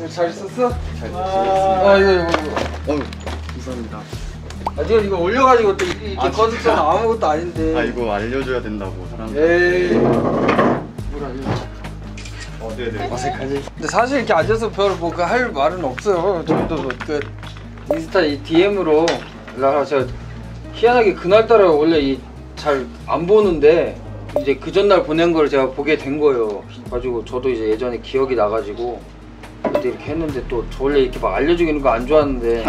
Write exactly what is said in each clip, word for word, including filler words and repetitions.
잘 있었어? 잘 아, 아 이거 이거 이거. 어휴, 감사합니다. 아 지금 이거 올려가지고 또 이렇게 아, 꺼졌잖아. 아무것도 아닌데. 아 이거 알려줘야 된다고 사람들. 에이. 뭘 알려줘? 어, 네네. 어색하지. 근데 사실 이렇게 앉아서 별 뭐 할 말은 없어요. 저도 그 인스타 이 디엠으로 연락하라. 제가 희한하게 그날따라 원래 이 잘 안 보는데 이제 그 전날 보낸 걸 제가 보게 된 거예요. 가지고 저도 이제 예전에 기억이 나가지고 그때 이렇게 했는데 또 저 원래 이렇게 막 알려주기는 거 안 좋아하는데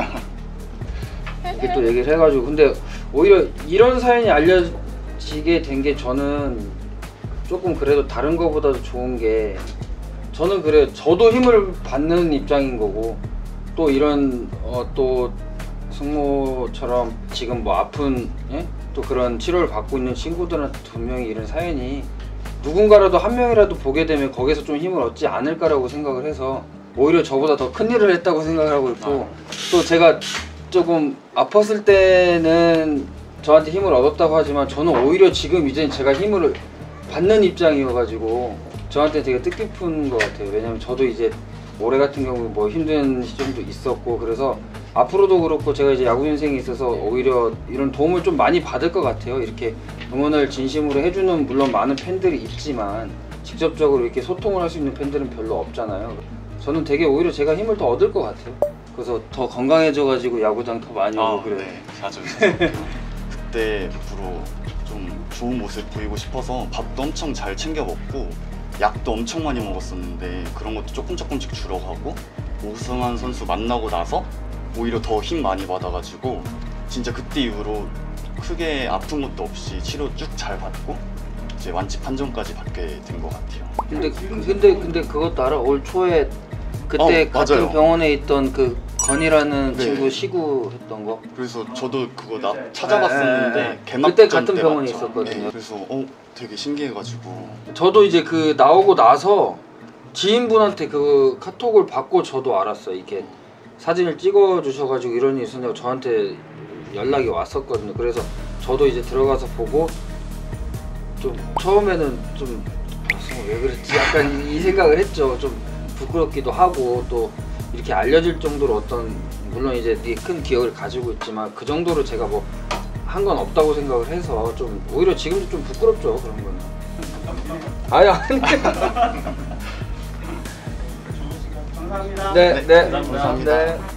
이렇게 또 얘기를 해가지고 근데 오히려 이런 사연이 알려지게 된 게 저는 조금 그래도 다른 거보다도 좋은 게 저는 그래요. 저도 힘을 받는 입장인 거고 또 이런 어, 또 승모처럼 지금 뭐 아픈 예? 또 그런 치료를 받고 있는 친구들한테 분명히 이런 사연이 누군가라도 한 명이라도 보게 되면 거기서 좀 힘을 얻지 않을까라고 생각을 해서 오히려 저보다 더 큰 일을 했다고 생각을 하고 있고 또 제가 조금 아팠을 때는 저한테 힘을 얻었다고 하지만 저는 오히려 지금 이제 제가 힘을 받는 입장이어가지고 저한테 되게 뜻깊은 것 같아요. 왜냐면 저도 이제 올해 같은 경우 뭐 힘든 시점도 있었고 그래서 앞으로도 그렇고 제가 이제 야구 인생에 있어서 오히려 이런 도움을 좀 많이 받을 것 같아요. 이렇게 응원을 진심으로 해주는 물론 많은 팬들이 있지만 직접적으로 이렇게 소통을 할 수 있는 팬들은 별로 없잖아요. 저는 되게 오히려 제가 힘을 더 얻을 것 같아요. 그래서 더 건강해져가지고 야구장 더 많이 오고 아, 그래요. 네, 자주 오세요. 그때 앞으로 좀 좋은 모습 보이고 싶어서 밥도 엄청 잘 챙겨 먹고 약도 엄청 많이 먹었었는데 그런 것도 조금 조금씩 줄어가고 우승한 선수 만나고 나서 오히려 더 힘 많이 받아가지고 진짜 그때 이후로 크게 아픈 것도 없이 치료 쭉 잘 받고 이제 완치 판정까지 받게 된 것 같아요. 근데 근데 근데 그것도 알아? 올 초에 그때 어, 같은 맞아요. 병원에 있던 그 건이라는 네. 친구 시구했던 거. 그래서 저도 그거 나 찾아봤었는데 네, 네. 개막전 그때 같은 때 병원에 맞죠? 있었거든요. 네, 그래서 어 되게 신기해가지고 저도 이제 그 나오고 나서 지인분한테 그 카톡을 받고 저도 알았어요. 이렇게 사진을 찍어 주셔가지고 이런 일이 있었냐고 저한테 연락이 왔었거든요. 그래서 저도 이제 들어가서 보고 좀 처음에는 좀 아, 왜 그랬지 약간 이 생각을 했죠. 좀 부끄럽기도 하고 또 이렇게 알려질 정도로 어떤 물론 이제 되게 큰 기억을 가지고 있지만 그 정도로 제가 뭐 한 건 없다고 생각을 해서 좀 오히려 지금도 좀 부끄럽죠 그런 거는. 아니 아니. 감사합니다. 네, 네, 감사합니다. 네.